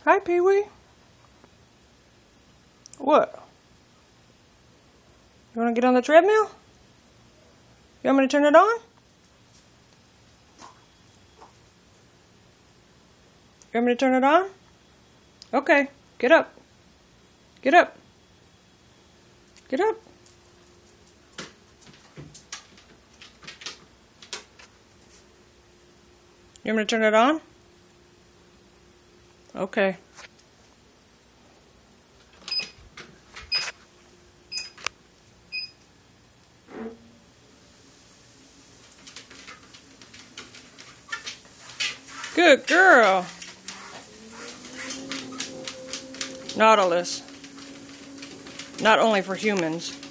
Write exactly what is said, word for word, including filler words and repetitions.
Hi, Pee-wee. What? You want to get on the treadmill? You want me to turn it on? You want me to turn it on? Okay, get up. Get up. Get up. You want me to turn it on? Okay. Good girl. Nautilus. Not only for humans.